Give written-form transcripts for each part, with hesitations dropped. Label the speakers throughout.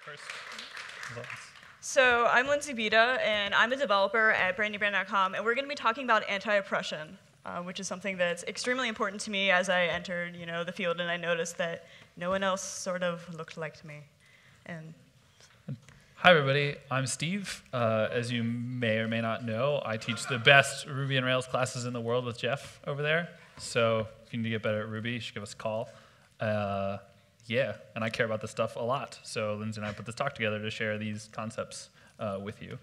Speaker 1: first.
Speaker 2: So I'm Lindsey Bieda, and I'm a developer at brandybrand.com, and we're going to be talking about anti-oppression, which is something that's extremely important to me as I entered, the field, and I noticed that no one else sort of looked like me. And
Speaker 1: hi, everybody. I'm Steve. As you may or may not know, I teach the best Ruby and Rails classes in the world with Jeff over there. So if you need to get better at Ruby, you should give us a call. Yeah, and I care about this stuff a lot. So Lindsey and I put this talk together to share these concepts with you.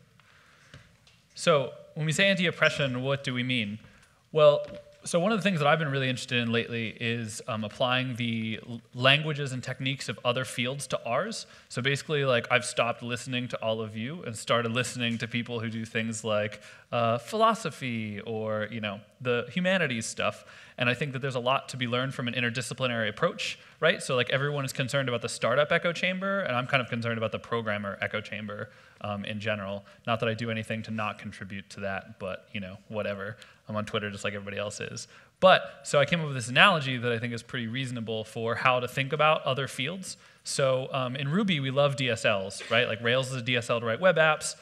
Speaker 1: So when we say anti-oppression, what do we mean? Well, so one of the things that I've been really interested in lately is applying the languages and techniques of other fields to ours. So basically, I've stopped listening to all of you and started listening to people who do things like philosophy or the humanities stuff. And I think that there's a lot to be learned from an interdisciplinary approach, right? So everyone is concerned about the startup echo chamber, and I'm kind of concerned about the programmer echo chamber in general. Not that I do anything to not contribute to that, but whatever. I'm on Twitter just like everybody else is. So I came up with this analogy that I think is pretty reasonable for how to think about other fields. So in Ruby, we love DSLs, right? Like Rails is a DSL to write web apps.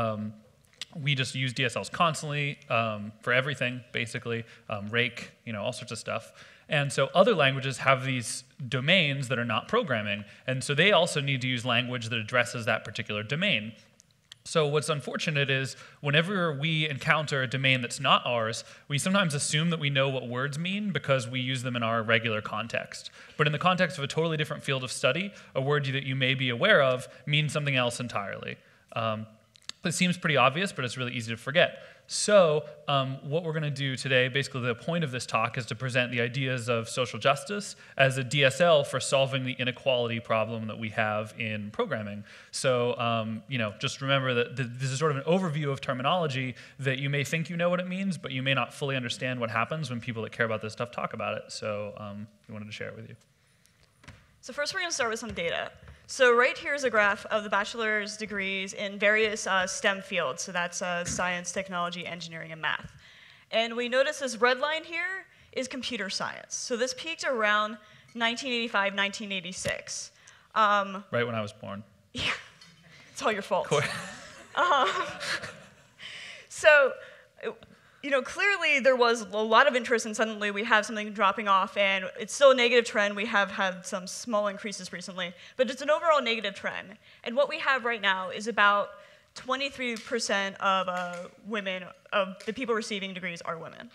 Speaker 1: We just use DSLs constantly for everything, basically, rake, all sorts of stuff. And so other languages have these domains that are not programming, and so they also need to use language that addresses that particular domain. So what's unfortunate is whenever we encounter a domain that's not ours, we sometimes assume that we know what words mean because we use them in our regular context. But in the context of a totally different field of study, a word that you may be aware of means something else entirely. It seems pretty obvious, but it's really easy to forget. So what we're going to do today, basically the point of this talk is to present the ideas of social justice as a DSL for solving the inequality problem that we have in programming. So just remember that this is sort of an overview of terminology that you may think you know what it means, but you may not fully understand what happens when people that care about this stuff talk about it. So we wanted to share it with you.
Speaker 2: so first we're going to start with some data. So right here is a graph of the bachelor's degrees in various STEM fields. So that's science, technology, engineering, and math. And we notice this red line here is computer science. So this peaked around 1985, 1986.
Speaker 1: Right when I was born.
Speaker 2: Yeah, it's all your fault.
Speaker 1: Cool.
Speaker 2: Clearly there was a lot of interest, and suddenly we have something dropping off, and it's still a negative trend. We have had some small increases recently, but it's an overall negative trend. And what we have right now is about 23% of women, of the people receiving degrees, are women.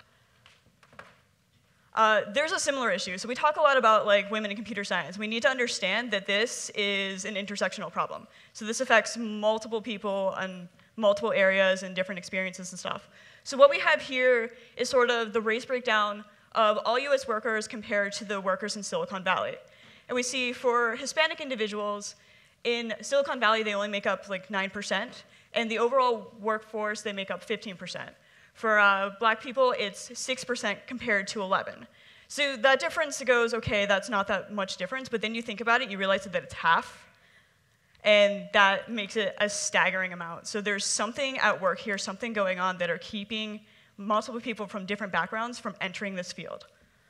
Speaker 2: There's a similar issue. So we talk a lot about women in computer science. We need to understand that this is an intersectional problem. So this affects multiple people and multiple areas and different experiences and stuff. So what we have here is sort of the race breakdown of all US workers compared to the workers in Silicon Valley. And we see for Hispanic individuals, in Silicon Valley they only make up 9%, and the overall workforce they make up 15%. For black people, it's 6% compared to 11%. So that difference goes, okay, that's not that much difference, but then you think about it, you realize that it's half. And that makes it a staggering amount. So there's something at work here, something going on that are keeping multiple people from different backgrounds from entering this field.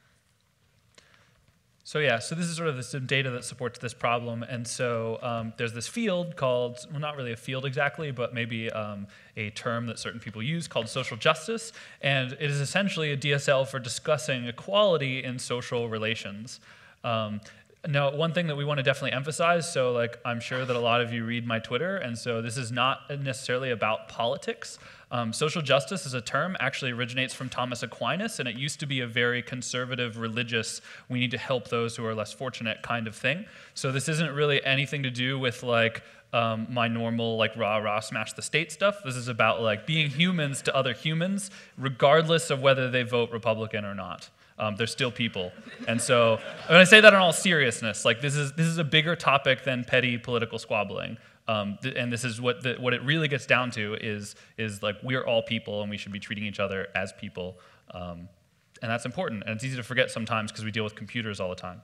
Speaker 1: So this is sort of some data that supports this problem. And so there's this field called, well, not really a field exactly, but maybe a term that certain people use called social justice. And it is essentially a DSL for discussing equality in social relations. Now, one thing that we want to definitely emphasize, so I'm sure that a lot of you read my Twitter, and so this is not necessarily about politics. Social justice as a term actually originates from Thomas Aquinas, and it used to be a very conservative, religious, we need to help those who are less fortunate kind of thing. So this isn't really anything to do with my normal rah-rah smash the state stuff. This is about being humans to other humans, regardless of whether they vote Republican or not. They're still people. And so when I say that in all seriousness, this is a bigger topic than petty political squabbling. And this is what it really gets down to is we're all people and we should be treating each other as people. And that's important. And it's easy to forget sometimes because we deal with computers all the time.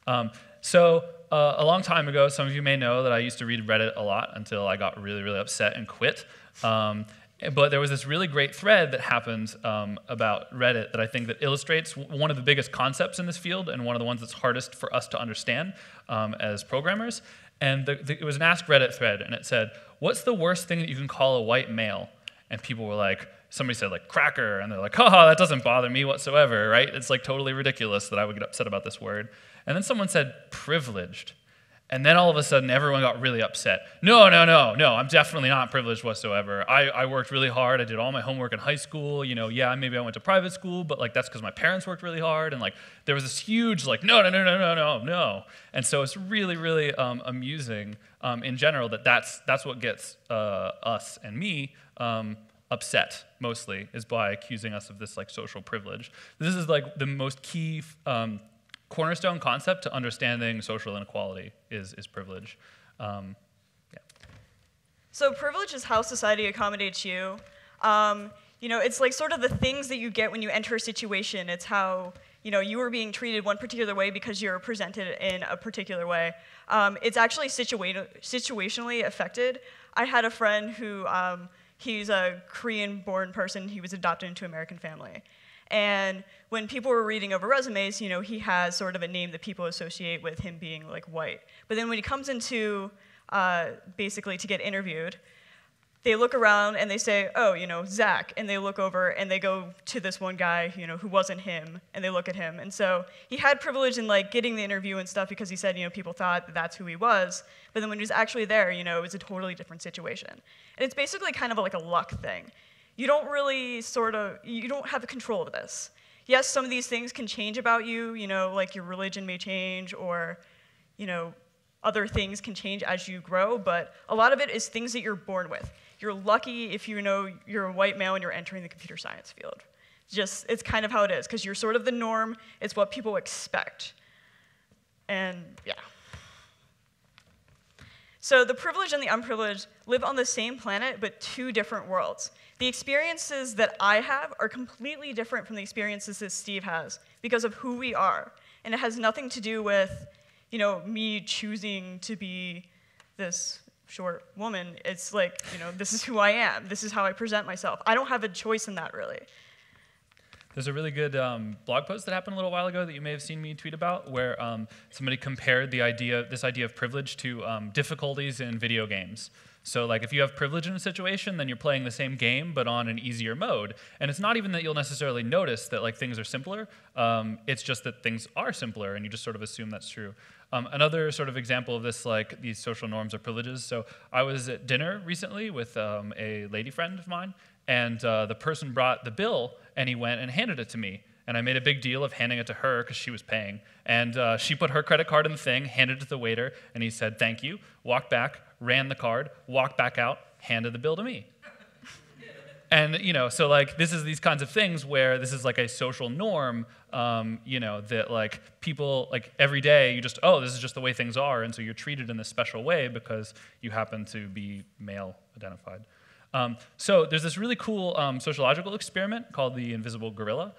Speaker 1: A long time ago, some of you may know that I used to read Reddit a lot until I got really, really upset and quit. But there was this really great thread that happened about Reddit that I think that illustrates one of the biggest concepts in this field and one of the ones that's hardest for us to understand as programmers. And it was an Ask Reddit thread, and it said, what's the worst thing that you can call a white male? And people were like, somebody said like cracker, and they're like, haha, that doesn't bother me whatsoever, right? It's like totally ridiculous that I would get upset about this word. And then someone said privileged. And then all of a sudden, everyone got really upset. No, I'm definitely not privileged whatsoever. I worked really hard. I did all my homework in high school. Yeah, maybe I went to private school, but like that's because my parents worked really hard. And like there was this huge like, no. And so it's really, really amusing in general that's what gets us and me upset mostly, is by accusing us of this like social privilege. This is like the most key cornerstone concept to understanding social inequality is privilege. Yeah.
Speaker 2: So privilege is how society accommodates you. It's like sort of the things that you get when you enter a situation. It's how you were being treated one particular way because you're presented in a particular way. It's actually situationally affected. I had a friend who he's a Korean-born person. He was adopted into an American family. And when people were reading over resumes, he has sort of a name that people associate with him being like white. But then when he comes into basically to get interviewed, they look around and they say, oh, Zach, and they look over and they go to this one guy, who wasn't him, and they look at him. And so he had privilege in like getting the interview and stuff because he said, people thought that's who he was. But then when he was actually there, it was a totally different situation. And it's basically kind of like a luck thing. You don't really you don't have control of this. Yes, some of these things can change about you, like your religion may change, or, other things can change as you grow, but a lot of it is things that you're born with. You're lucky if you're a white male and you're entering the computer science field. It's kind of how it is, because you're sort of the norm, it's what people expect. And yeah. So the privileged and the unprivileged live on the same planet, but two different worlds. The experiences that I have are completely different from the experiences that Steve has because of who we are. And it has nothing to do with, me choosing to be this short woman. It's like, this is who I am. This is how I present myself. I don't have a choice in that, really.
Speaker 1: There's a really good blog post that happened a little while ago that you may have seen me tweet about, where somebody compared this idea of privilege to difficulties in video games. So like if you have privilege in a situation, then you're playing the same game but on an easier mode. And it's not even that you'll necessarily notice that like things are simpler. It's just that things are simpler, and you just sort of assume that's true. Another sort of example of this, like these social norms or privileges. So I was at dinner recently with a lady friend of mine, and the person brought the bill, and he went and handed it to me. And I made a big deal of handing it to her because she was paying. And she put her credit card in the thing, handed it to the waiter, and he said, thank you, walked back, ran the card, walked back out, handed the bill to me. And, so like this is these kinds of things where this is like a social norm, that like people, like every day you just, oh, this is just the way things are. And so you're treated in this special way because you happen to be male identified. So there's this really cool sociological experiment called the invisible gorilla.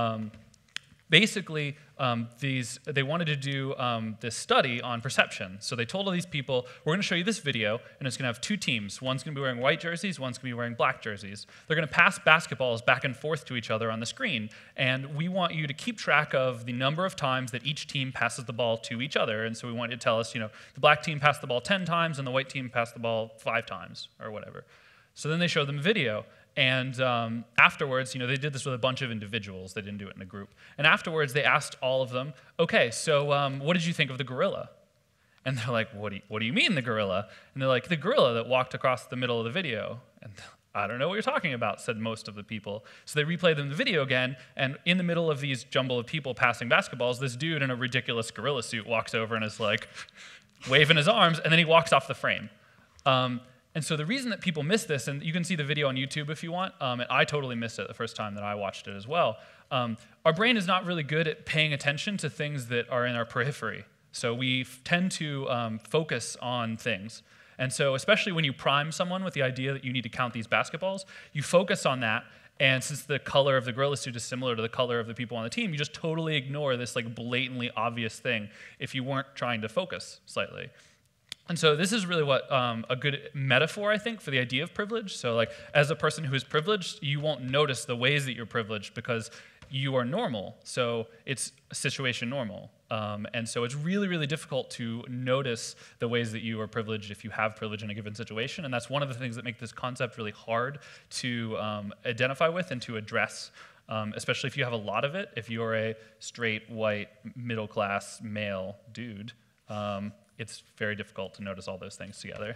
Speaker 1: Basically, they wanted to do this study on perception. So they told all these people, we're going to show you this video, and it's going to have two teams. One's going to be wearing white jerseys, one's going to be wearing black jerseys. They're going to pass basketballs back and forth to each other on the screen, and we want you to keep track of the number of times that each team passes the ball to each other. And so we want you to tell us, the black team passed the ball 10 times, and the white team passed the ball 5 times, or whatever. So then they showed them a video. And afterwards, they did this with a bunch of individuals. They didn't do it in a group. And afterwards, they asked all of them, okay, so what did you think of the gorilla? And they're like, what do you mean, the gorilla? And they're like, the gorilla that walked across the middle of the video. And I don't know what you're talking about, said most of the people. So they replayed them the video again, and in the middle of these jumble of people passing basketballs, this dude in a ridiculous gorilla suit walks over and is like waving his arms, and then he walks off the frame. And so the reason that people miss this, and you can see the video on YouTube if you want, and I totally missed it the first time that I watched it as well, our brain is not really good at paying attention to things that are in our periphery. So we tend to focus on things. And so especially when you prime someone with the idea that you need to count these basketballs, you focus on that, and since the color of the gorilla suit is similar to the color of the people on the team, you just totally ignore this like blatantly obvious thing if you weren't trying to focus slightly. And so this is really what a good metaphor, I think, for the idea of privilege. So like as a person who is privileged, you won't notice the ways that you're privileged because you are normal, so it's situation normal. And so it's really, really difficult to notice the ways that you are privileged if you have privilege in a given situation. And that's one of the things that make this concept really hard to identify with and to address, especially if you have a lot of it. If you're a straight, white, middle-class, male dude, it's very difficult to notice all those things together.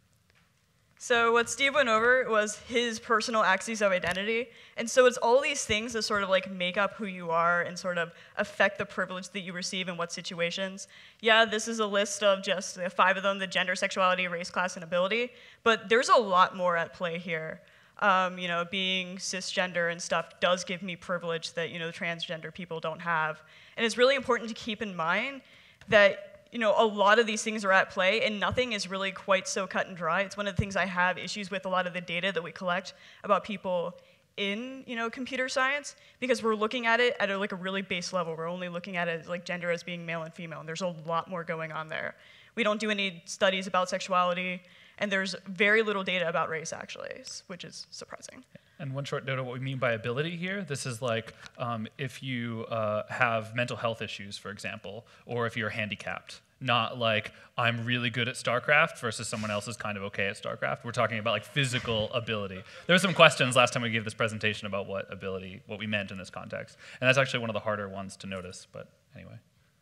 Speaker 2: So what Steve went over was his personal axes of identity. And so it's all these things that sort of like make up who you are and sort of affect the privilege that you receive in what situations. Yeah, this is a list of just 5 of them, the gender, sexuality, race, class, and ability. But there's a lot more at play here. You know, being cisgender and stuff does give me privilege that, you know, transgender people don't have. And it's really important to keep in mind that, you know, a lot of these things are at play, and nothing is really quite so cut and dry. It's one of the things I have issues with a lot of the data that we collect about people in, you know, computer science, because we're looking at it at like a really base level. We're only looking at it as like gender as being male and female, and there's a lot more going on there. We don't do any studies about sexuality, and there's very little data about race, actually, which is surprising.
Speaker 1: And one short note of what we mean by ability here, this is like if you have mental health issues, for example, or if you're handicapped. Not like, I'm really good at StarCraft versus someone else is kind of okay at StarCraft. We're talking about like physical ability. There were some questions last time we gave this presentation about what we meant in this context. And that's actually one of the harder ones to notice, but anyway.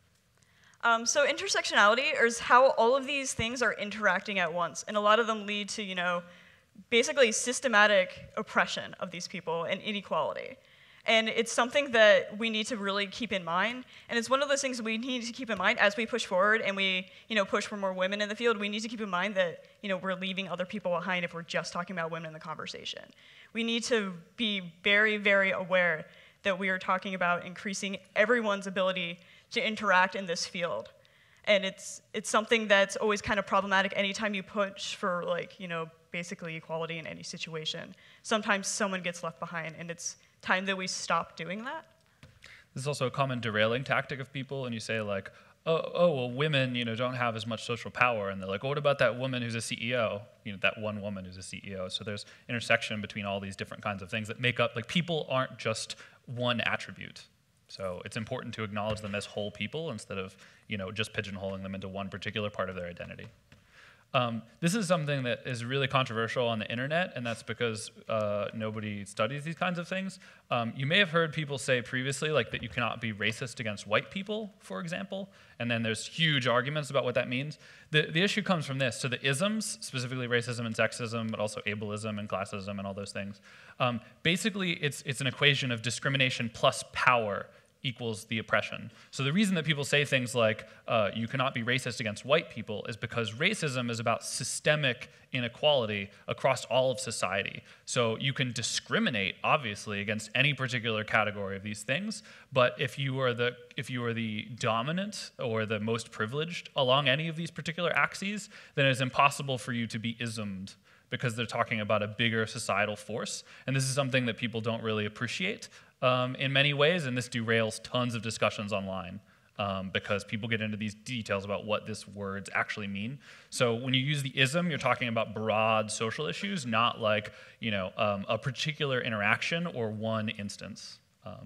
Speaker 2: So intersectionality is how all of these things are interacting at once, and a lot of them lead to, you know, basically systematic oppression of these people and inequality. And it's something that we need to really keep in mind. And it's one of those things that we need to keep in mind as we push forward and we, you know, push for more women in the field. We need to keep in mind that, you know, we're leaving other people behind if we're just talking about women in the conversation. We need to be very, very aware that we are talking about increasing everyone's ability to interact in this field. And it's something that's always kind of problematic anytime you push for, like, you know, basically equality in any situation. Sometimes someone gets left behind, and it's time that we stop doing that.
Speaker 1: This is also a common derailing tactic of people, and you say like, oh, well, women, you know, don't have as much social power, and they're like, well, what about that woman who's a CEO? You know, that one woman who's a CEO. So there's intersection between all these different kinds of things that make up, like, people aren't just one attribute. So it's important to acknowledge them as whole people instead of, you know, just pigeonholing them into one particular part of their identity. This is something that is really controversial on the internet, and that's because nobody studies these kinds of things. You may have heard people say previously, like, that you cannot be racist against white people, for example, and then there's huge arguments about what that means. The issue comes from this. So the isms, specifically racism and sexism, but also ableism and classism and all those things, basically it's an equation of discrimination plus power equals the oppression. So the reason that people say things like, you cannot be racist against white people is because racism is about systemic inequality across all of society. So you can discriminate, obviously, against any particular category of these things, but if you are the dominant or the most privileged along any of these particular axes, then it's impossible for you to be ismed, because they're talking about a bigger societal force. And this is something that people don't really appreciate in many ways, and this derails tons of discussions online because people get into these details about what these words actually mean. So when you use the ism, you're talking about broad social issues, not like, you know, a particular interaction or one instance.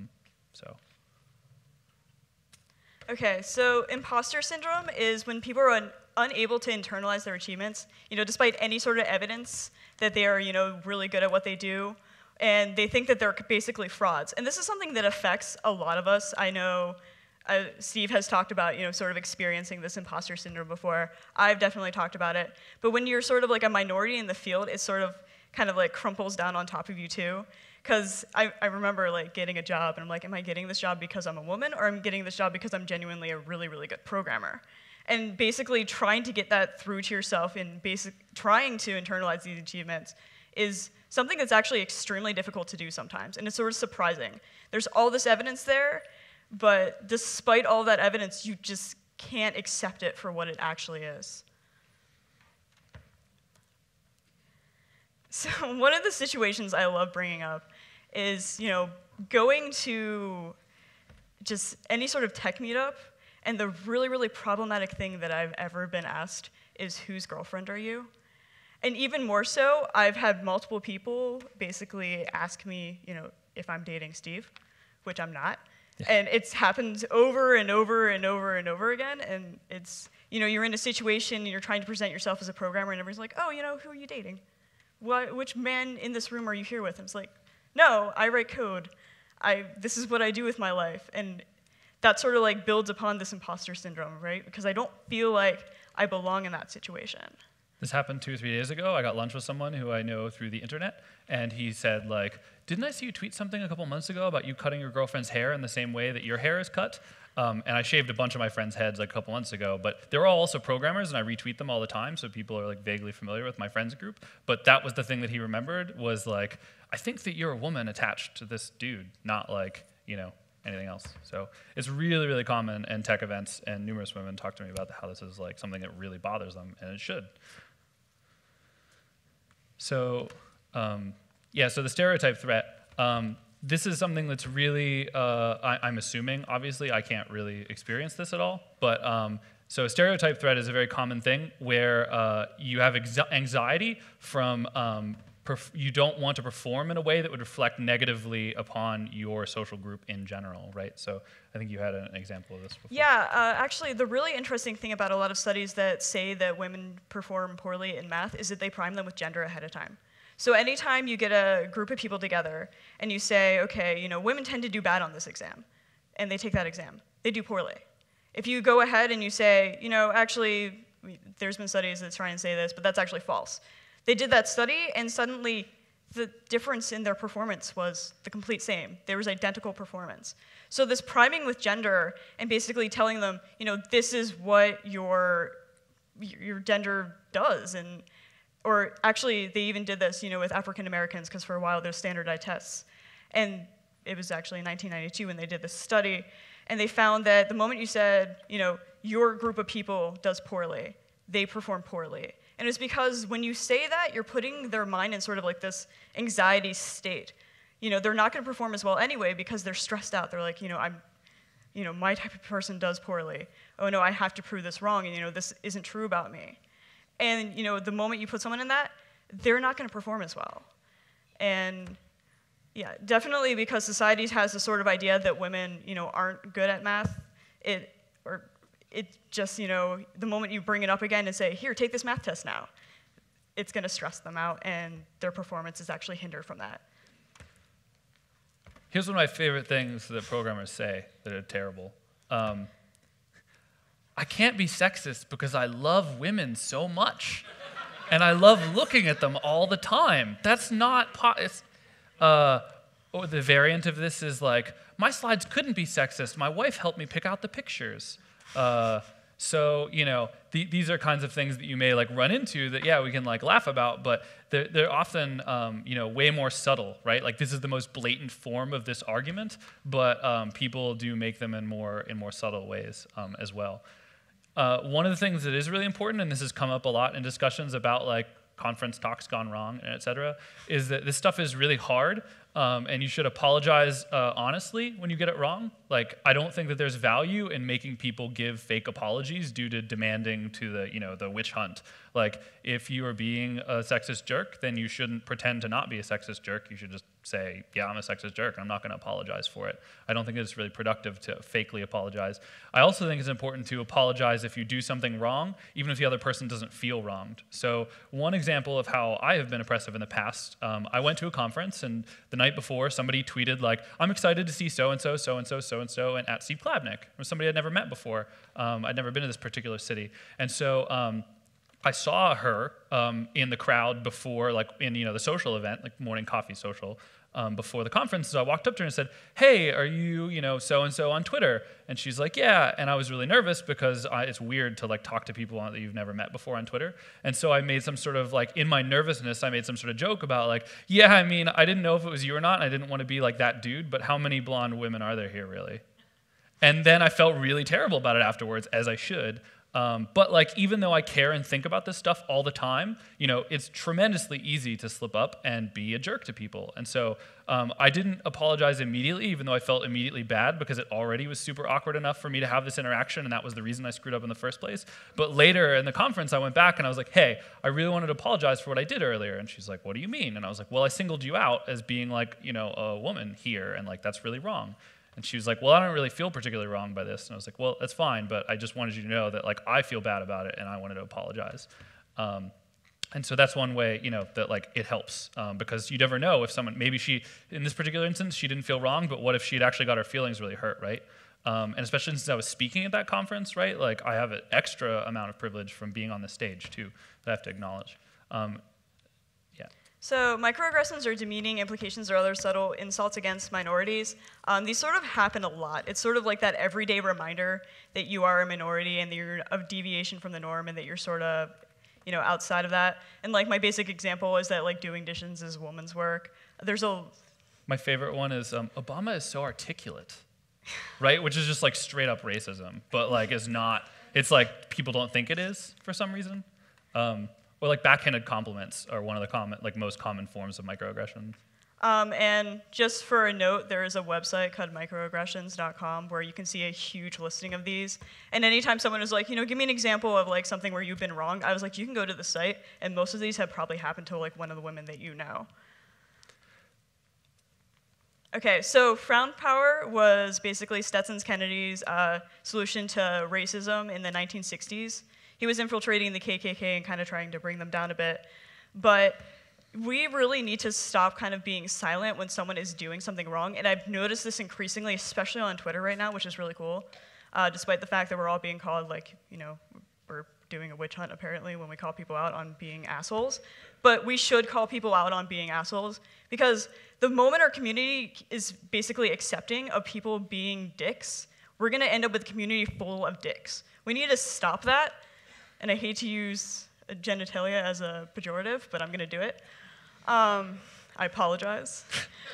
Speaker 2: Okay, so imposter syndrome is when people are unable to internalize their achievements, you know, despite any sort of evidence that they are, you know, really good at what they do, and they think that they're basically frauds. And this is something that affects a lot of us. I know Steve has talked about, you know, sort of experiencing this imposter syndrome before. I've definitely talked about it. But when you're sort of like a minority in the field, it sort of kind of like crumples down on top of you too. Because I remember like getting a job, and I'm like, am I getting this job because I'm a woman, or am I getting this job because I'm genuinely a really, really good programmer? And basically trying to get that through to yourself and trying to internalize these achievements is something that's actually extremely difficult to do sometimes, and it's sort of surprising. There's all this evidence there, but despite all that evidence, you just can't accept it for what it actually is. So one of the situations I love bringing up is, you know, going to just any sort of tech meetup, and the really, really problematic thing that I've ever been asked is, whose girlfriend are you? And even more so, I've had multiple people basically ask me, you know, if I'm dating Steve, which I'm not. Yeah. And it's happened over and over and over and over again. And it's, you're in a situation and you're trying to present yourself as a programmer and everybody's like, oh, who are you dating? Which man in this room are you here with? And it's like, no, I write code. This is what I do with my life. And that sort of like builds upon this imposter syndrome, right? Because I don't feel like I belong in that situation.
Speaker 1: This happened 2 or 3 days ago. I got lunch with someone who I know through the internet, and he said, like, didn't I see you tweet something a couple months ago about you cutting your girlfriend's hair in the same way that your hair is cut? And I shaved a bunch of my friends' heads like a couple months ago, but they're all also programmers, and I retweet them all the time, so people are like vaguely familiar with my friends group. But that was the thing that he remembered was like, I think that you're a woman attached to this dude, not like, anything else. So it's really, really common in tech events, and numerous women talk to me about how this is like something that really bothers them, and it should. So, so the stereotype threat, this is something that's really, I'm assuming, obviously, I can't really experience this at all, but so a stereotype threat is a very common thing where you have anxiety from you don't want to perform in a way that would reflect negatively upon your social group in general, right? So I think you had an example of this before.
Speaker 2: Yeah, actually, the really interesting thing about a lot of studies that say that women perform poorly in math is that they prime them with gender ahead of time. So anytime you get a group of people together and you say, okay, women tend to do bad on this exam, and they take that exam, they do poorly. If you go ahead and you say, actually, there's been studies that try and say this, but that's actually false. They did that study, and suddenly the difference in their performance was the complete same. There was identical performance. So this priming with gender and basically telling them, this is what your gender does, or actually they even did this, with African Americans, because for a while there's standardized tests, and it was actually in 1992 when they did this study, and they found that the moment you said, your group of people does poorly, they perform poorly. And it's because when you say that, you're putting their mind in sort of like this anxiety state. They're not going to perform as well anyway because they're stressed out. They're like, my type of person does poorly. Oh no, I have to prove this wrong, and this isn't true about me. And the moment you put someone in that, they're not going to perform as well. And yeah, definitely because society has this sort of idea that women, aren't good at math. It just, the moment you bring it up again and say, here, take this math test now, it's going to stress them out, and their performance is actually hindered from that.
Speaker 1: Here's one of my favorite things that programmers say that are terrible. I can't be sexist because I love women so much, and I love looking at them all the time. That's not or the variant of this is like, my slides couldn't be sexist. My wife helped me pick out the pictures. So these are kinds of things that you may like run into that we can like laugh about, but they're often way more subtle, right? Like this is the most blatant form of this argument, but people do make them in more subtle ways as well. One of the things that is really important, and this has come up a lot in discussions about like conference talks gone wrong, et cetera, is that this stuff is really hard. And you should apologize honestly when you get it wrong. Like, I don't think that there's value in making people give fake apologies due to demanding to the witch hunt. Like, if you are being a sexist jerk, then you shouldn't pretend to not be a sexist jerk. You should just say, yeah, I'm a sexist jerk. I'm not going to apologize for it. I don't think it's really productive to fakely apologize. I also think it's important to apologize if you do something wrong, even if the other person doesn't feel wronged. So one example of how I have been oppressive in the past, I went to a conference, and the night before, somebody tweeted like, I'm excited to see so-and-so, so-and-so, so-and-so, and at Steve Klabnik. It was somebody I'd never met before. I'd never been to this particular city. And so I saw her in the crowd before, like in the social event, like morning coffee social, before the conference. So I walked up to her and said, hey, are you so-and-so on Twitter? And she's like, yeah. And I was really nervous because it's weird to like talk to people that you've never met before on Twitter. And so I made some sort of like, in my nervousness, I made some sort of joke about like, yeah, I mean, I didn't know if it was you or not. And I didn't want to be like that dude, but how many blonde women are there here really? And then I felt really terrible about it afterwards, as I should. But like, even though I care and think about this stuff all the time, it's tremendously easy to slip up and be a jerk to people. And so I didn't apologize immediately, even though I felt immediately bad because it already was super awkward enough for me to have this interaction, and that was the reason I screwed up in the first place. But later in the conference, I went back and I was like, hey, I really wanted to apologize for what I did earlier. And she's like, what do you mean? And I was like, well, I singled you out as being like, a woman here, and like, that's really wrong. And she was like, well, I don't really feel particularly wrong by this. And I was like, well, that's fine, but I just wanted you to know that like I feel bad about it and I wanted to apologize. And so that's one way, that like it helps because you never know if someone, maybe she, in this particular instance, she didn't feel wrong, but what if she'd actually got her feelings really hurt, right? And especially since I was speaking at that conference, right? Like I have an extra amount of privilege from being on the stage too that I have to acknowledge. Yeah.
Speaker 2: So microaggressions or demeaning implications or other subtle insults against minorities, these sort of happen a lot. It's sort of like that everyday reminder that you are a minority and that you're a deviation from the norm and that you're sort of outside of that. And like my basic example is that like doing dishes is woman's work.
Speaker 1: My favorite one is Obama is so articulate, right? Which is just like straight up racism, but like is not. It's like people don't think it is for some reason. Or like backhanded compliments are one of the most common forms of microaggressions.
Speaker 2: And just for a note, there is a website called microaggressions.com where you can see a huge listing of these. And anytime someone is like, give me an example of like something where you've been wrong, I was like, you can go to the site, and most of these have probably happened to like one of the women that you know. Okay, so frown power was basically Stetson Kennedy's solution to racism in the 1960s. He was infiltrating the KKK and kind of trying to bring them down a bit. But we really need to stop kind of being silent when someone is doing something wrong. And I've noticed this increasingly, especially on Twitter right now, which is really cool, despite the fact that we're all being called, like, we're doing a witch hunt, apparently, when we call people out on being assholes. But we should call people out on being assholes, because the moment our community is basically accepting of people being dicks, we're going to end up with a community full of dicks. We need to stop that. And I hate to use genitalia as a pejorative, but I'm going to do it. I apologize.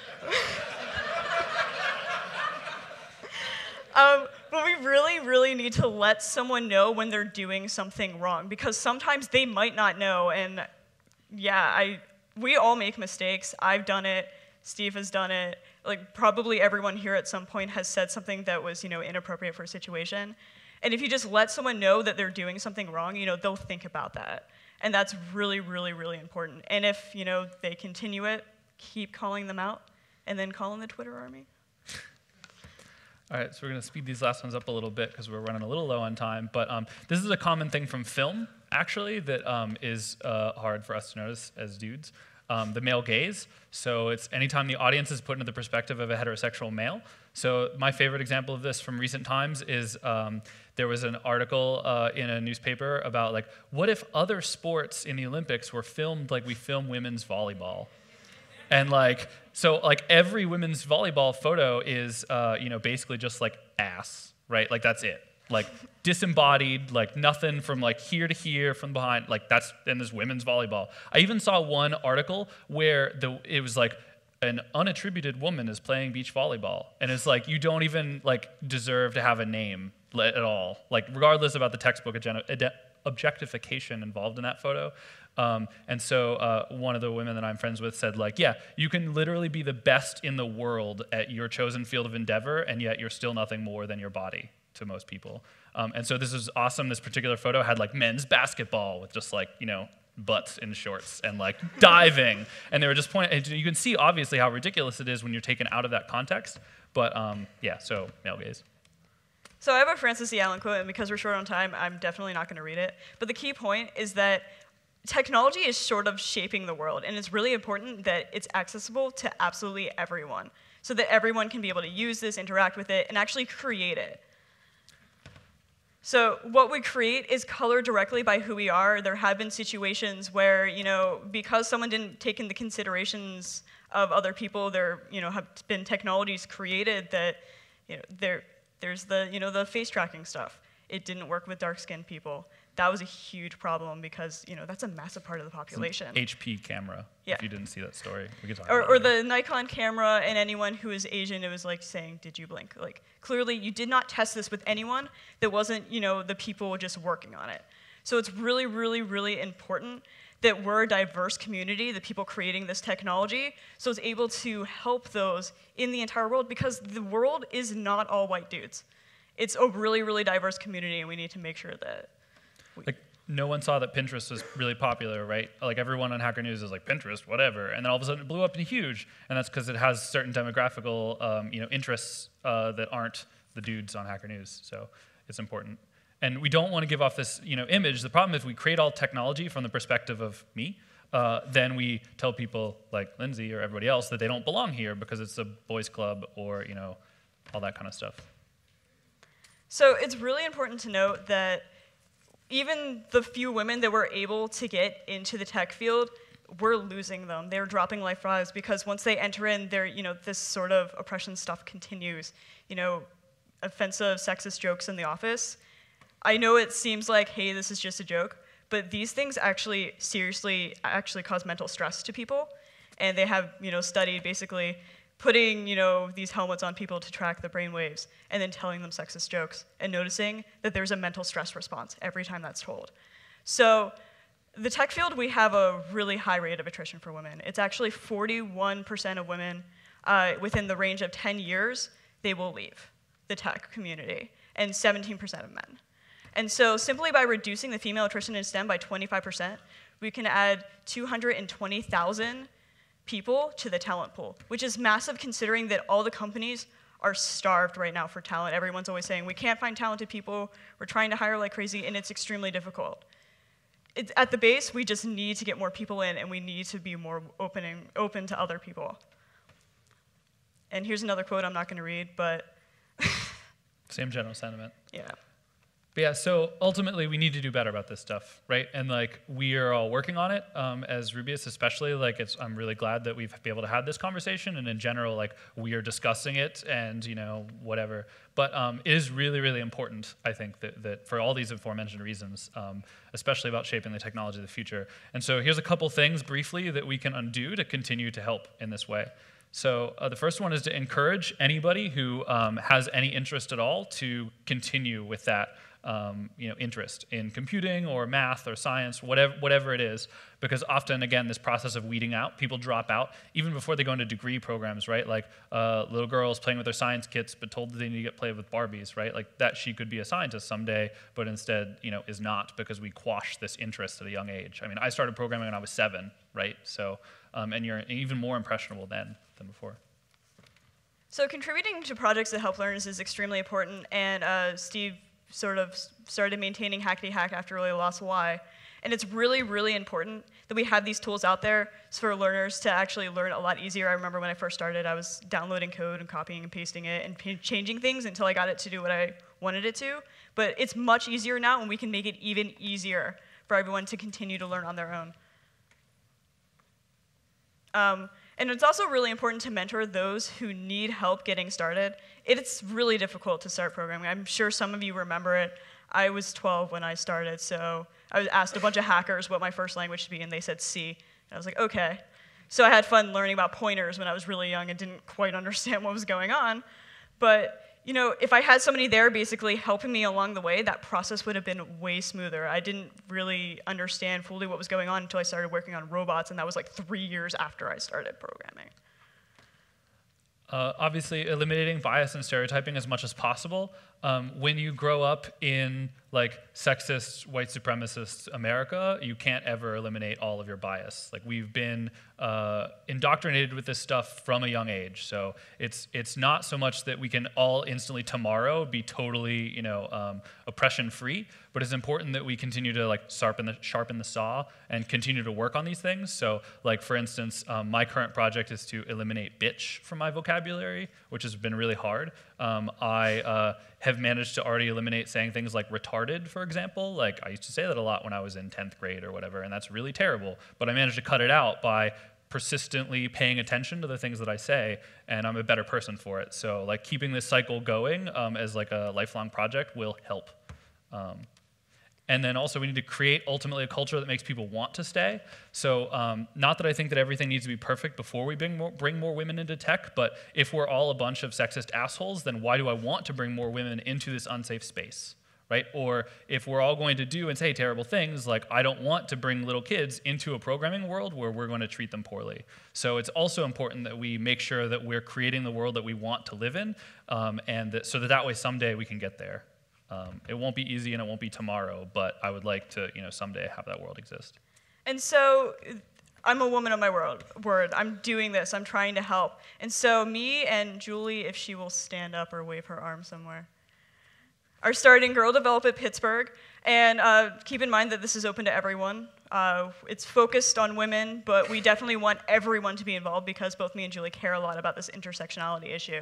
Speaker 2: But we really, really need to let someone know when they're doing something wrong, because sometimes they might not know. And yeah, we all make mistakes. I've done it. Steve has done it. Like probably everyone here at some point has said something that was, inappropriate for a situation. And if you just let someone know that they're doing something wrong, they'll think about that. And that's really, really, really important. And if, they continue it, keep calling them out, and then call in the Twitter army.
Speaker 1: All right, so we're going to speed these last ones up a little bit because we're running a little low on time. But this is a common thing from film, actually, that is hard for us to notice as dudes. The male gaze. So it's anytime the audience is put into the perspective of a heterosexual male. So my favorite example of this from recent times is there was an article in a newspaper about like, what if other sports in the Olympics were filmed like we film women's volleyball? And like, so like every women's volleyball photo is, basically just like ass, right? Like that's it. Like disembodied, like nothing from like here to here from behind, like that's, and this women's volleyball. I even saw one article where it was like an unattributed woman is playing beach volleyball. And it's like, you don't even like deserve to have a name at all. Like regardless about the textbook objectification involved in that photo. And so one of the women that I'm friends with said like, yeah, you can literally be the best in the world at your chosen field of endeavor, and yet you're still nothing more than your body to most people. And so this is awesome. This particular photo had like men's basketball with just like, butts in shorts and like diving. And they were just pointing, you can see obviously how ridiculous it is when you're taken out of that context. But yeah, so male gaze.
Speaker 2: So I have a Francis E. Allen quote, and because we're short on time, I'm definitely not going to read it. But the key point is that technology is sort of shaping the world, and it's really important that it's accessible to absolutely everyone, so that everyone can be able to use this, interact with it, and actually create it. So what we create is colored directly by who we are. There have been situations where, because someone didn't take into considerations of other people, there, have been technologies created that, there's the face tracking stuff. It didn't work with dark-skinned people. That was a huge problem because, that's a massive part of the population.
Speaker 1: It's an HP camera,
Speaker 2: yeah.
Speaker 1: If you didn't see that story. We could talk
Speaker 2: or
Speaker 1: about
Speaker 2: the Nikon camera, and anyone who is Asian, it was like saying, did you blink? Like, clearly, you did not test this with anyone that wasn't, the people just working on it. So it's really, really, really important that we're a diverse community, the people creating this technology, so it's able to help those in the entire world, because the world is not all white dudes. It's a really, really diverse community, and we need to make sure that
Speaker 1: no one saw that Pinterest was really popular, right? Like everyone on Hacker News is like, Pinterest, whatever. And then all of a sudden it blew up and huge. And that's because it has certain demographical interests that aren't the dudes on Hacker News. So it's important. And we don't want to give off this image. The problem is we create all technology from the perspective of me. Then we tell people like Lindsey or everybody else that they don't belong here because it's a boys club or all that kind of stuff.
Speaker 2: So it's really important to note that even the few women that were able to get into the tech field, we're losing them. They're dropping like flies because once they enter in, this sort of oppression stuff continues. Offensive, sexist jokes in the office. I know it seems like, hey, this is just a joke, but these things actually seriously cause mental stress to people. And they have, studied basically putting, these helmets on people to track the brain waves and then telling them sexist jokes and noticing that there's a mental stress response every time that's told. So the tech field, we have a really high rate of attrition for women. It's actually 41% of women within the range of 10 years, they will leave the tech community, and 17% of men. And so simply by reducing the female attrition in STEM by 25%, we can add 220,000 people to the talent pool, which is massive considering that all the companies are starved right now for talent. Everyone's always saying, we can't find talented people, we're trying to hire like crazy, and it's extremely difficult. At the base, we just need to get more people in, and we need to be more open to other people. And here's another quote I'm not going to read, but...
Speaker 1: Same general sentiment.
Speaker 2: Yeah.
Speaker 1: But yeah, so ultimately we need to do better about this stuff, right? And like we are all working on it. As Rubyists especially, like I'm really glad that we've been able to have this conversation, and in general, like we are discussing it and whatever. But it is really, really important, I think, that for all these aforementioned reasons, especially about shaping the technology of the future. And so here's a couple things briefly that we can undo to continue to help in this way. So the first one is to encourage anybody who has any interest at all to continue with that interest in computing or math or science, whatever it is, because often, again, this process of weeding out, people drop out even before they go into degree programs, right? Like little girls playing with their science kits but told that they need to get play with Barbies, right? Like that she could be a scientist someday, but instead, is not because we quashed this interest at a young age. I mean, I started programming when I was 7, right? So, and you're even more impressionable then than before.
Speaker 2: So contributing to projects that help learners is extremely important, and Steve sort of started maintaining Hackety Hack after really lost why. And it's really, really important that we have these tools out there for learners to actually learn a lot easier. I remember when I first started, I was downloading code and copying and pasting it and changing things until I got it to do what I wanted it to. But it's much easier now, and we can make it even easier for everyone to continue to learn on their own. And it's also really important to mentor those who need help getting started. It's really difficult to start programming. I'm sure some of you remember it. I was 12 when I started, so I asked a bunch of hackers what my first language should be, and they said C. And I was like, okay. So I had fun learning about pointers when I was really young and didn't quite understand what was going on. But if I had somebody there basically helping me along the way, that process would have been way smoother. I didn't really understand fully what was going on until I started working on robots, and that was like 3 years after I started programming.
Speaker 1: Obviously, eliminating bias and stereotyping as much as possible. When you grow up in like sexist, white supremacist America, you can't ever eliminate all of your bias. Like we've been indoctrinated with this stuff from a young age. So it's not so much that we can all instantly tomorrow be totally oppression free, but it's important that we continue to like sharpen the saw and continue to work on these things. So like for instance, my current project is to eliminate bitch from my vocabulary, which has been really hard. I have managed to already eliminate saying things like retarded, for example. Like I used to say that a lot when I was in 10th grade or whatever, and that's really terrible. But I managed to cut it out by persistently paying attention to the things that I say, and I'm a better person for it. So like keeping this cycle going as like a lifelong project will help. And then also we need to create ultimately a culture that makes people want to stay. So not that I think that everything needs to be perfect before we bring more women into tech, but if we're all a bunch of sexist assholes, then why do I want to bring more women into this unsafe space, right? Or if we're all going to do and say terrible things, like I don't want to bring little kids into a programming world where we're going to treat them poorly. So it's also important that we make sure that we're creating the world that we want to live in, and so that way someday we can get there. It won't be easy and it won't be tomorrow, but I would like to, someday have that world exist.
Speaker 2: And so I'm a woman of my word. I'm doing this. I'm trying to help. And so me and Julie, if she will stand up or wave her arm somewhere, are starting Girl Develop at Pittsburgh. And keep in mind that this is open to everyone. It's focused on women, but we definitely want everyone to be involved because both me and Julie care a lot about this intersectionality issue.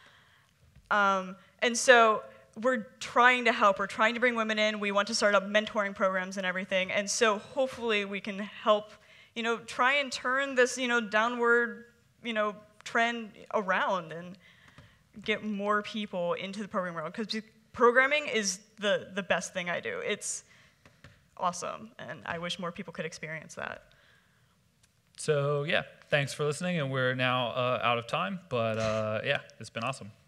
Speaker 2: And so we're trying to help. We're trying to bring women in. We want to start up mentoring programs and everything. And so hopefully we can help, try and turn this, downward, trend around and get more people into the programming world. Because programming is the best thing I do. It's awesome, and I wish more people could experience that.
Speaker 1: So yeah, thanks for listening, and we're now out of time, but yeah, it's been awesome.